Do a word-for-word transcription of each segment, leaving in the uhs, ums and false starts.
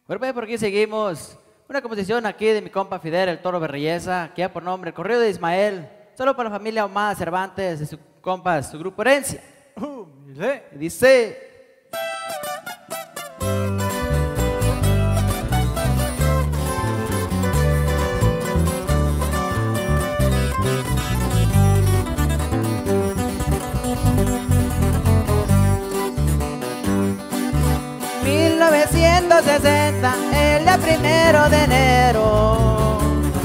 Bueno, pues por aquí seguimos. Una composición aquí de mi compa Fidel, el Toro Berrillesa, que ya por nombre, Corrido de Ismael. Solo para la familia Ahumada Cervantes, de su compa, su grupo Herencia. Uh, mire. Y dice... mil novecientos sesenta, el día primero de enero,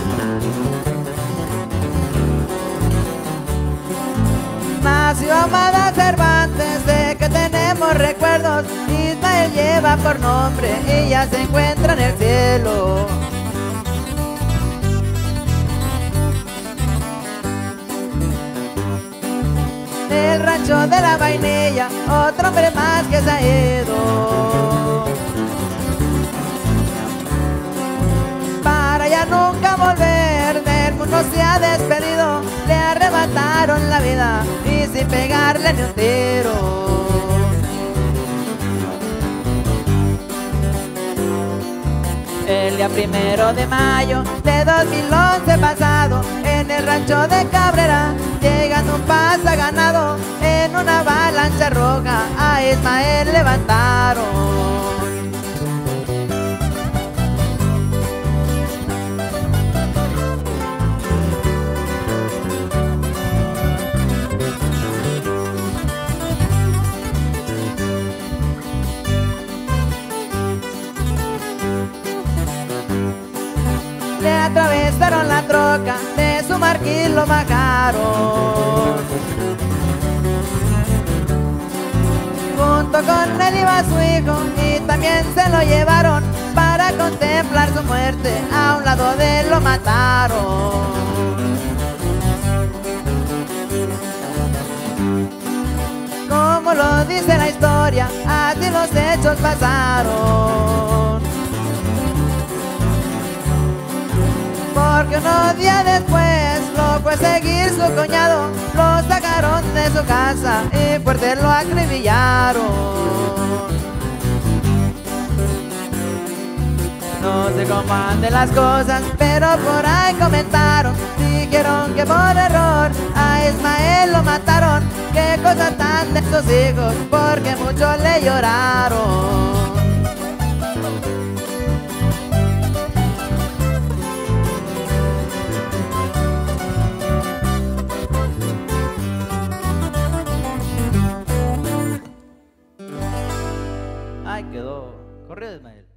nació Ahumada Cervantes, de que tenemos recuerdos. Ismael lleva por nombre y ya se encuentra en el cielo. El rancho de la vainilla, otro hombre más que se ha ido, para ya nunca volver, del mundo se ha despedido. Le arrebataron la vida y sin pegarle ni un tiro. El día primero de mayo de dos mil once pasado, en el rancho de Cabrera, llegando un pasaganado, en una avalancha roja a Ismael levantaron. Le atravesaron la troca, de su marquil lo bajaron. Junto con él iba su hijo y también se lo llevaron, para contemplar su muerte, a un lado de él lo mataron. Como lo dice la historia, así los hechos pasaron. Porque unos días después lo fue a seguir su cuñado, lo sacaron de su casa y fuerte lo acribillaron. No sé cómo anden las cosas, pero por ahí comentaron, dijeron que por error a Ismael lo mataron. Qué cosa tan de sus hijos, porque muchos le lloraron. Ay, quedó. Corrido de Ismael.